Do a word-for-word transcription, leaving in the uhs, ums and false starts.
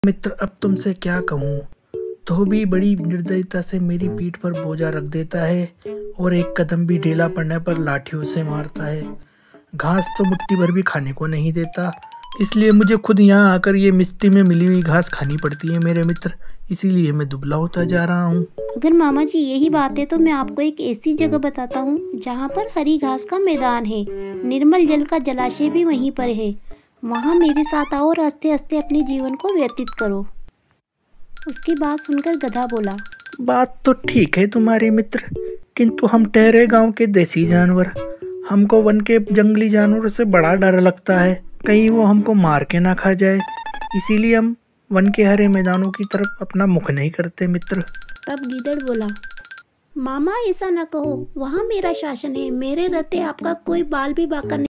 मित्र, अब तुमसे क्या कहूँ। धोबी बड़ी निर्दयता से मेरी पीठ पर बोझा रख देता है और एक कदम भी ढीला पड़ने पर लाठियों से मारता है। घास तो मुट्ठी भर भी खाने को नहीं देता, इसलिए मुझे खुद यहाँ आकर ये मिट्टी में मिली हुई घास खानी पड़ती है मेरे मित्र। इसीलिए मैं दुबला होता जा रहा हूँ। अगर मामा जी यही बात है तो मैं आपको एक ऐसी जगह बताता हूँ जहाँ पर हरी घास का मैदान है, निर्मल जल का जलाशय भी वहीं पर है। वहाँ मेरे साथ आओ और हंसते हंसते अपने जीवन को व्यतीत करो। उसकी बात सुनकर गधा बोला, बात तो ठीक है तुम्हारे मित्र, किंतु हम ठहरे गांव के देसी जानवर, हमको वन के जंगली जानवरों से बड़ा डर लगता है, कहीं वो हमको मार के ना खा जाए। इसीलिए हम वन के हरे मैदानों की तरफ अपना मुख नहीं करते मित्र। तब गीदड़ बोला, मामा ऐसा न कहो, वहाँ मेरा शासन है, मेरे रहते आपका कोई बाल भी बांका नहीं